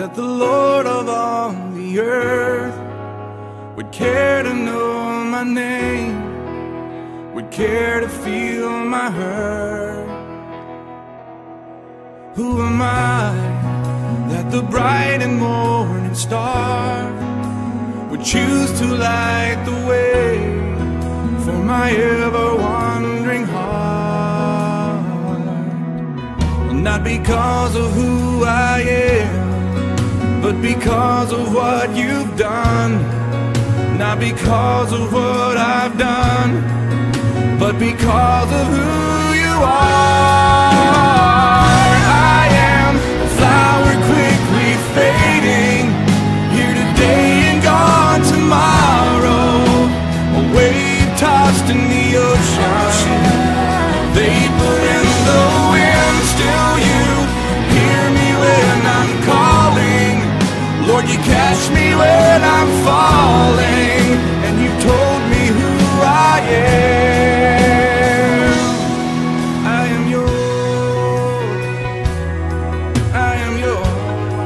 that the Lord of all the earth would care to know my name, would care to feel my hurt. Who am I that the bright and morning star would choose to light the way for my ever-wandering heart? Not because of who I am, but because of what you've done. Not because of what I've done, but because of who you are. I am a flower quickly fading, here today and gone tomorrow, a wave tossed in the ocean, vapor in the wind. Still you hear me when I'm calling, Lord, you catch me when I'm falling, and you told me who I am. I am yours, I am yours.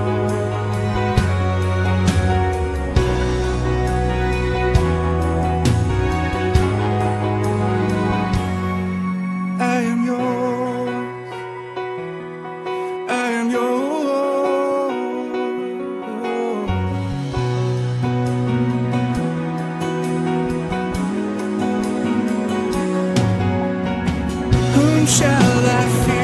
I am yours, I am yours. Whom shall I fear?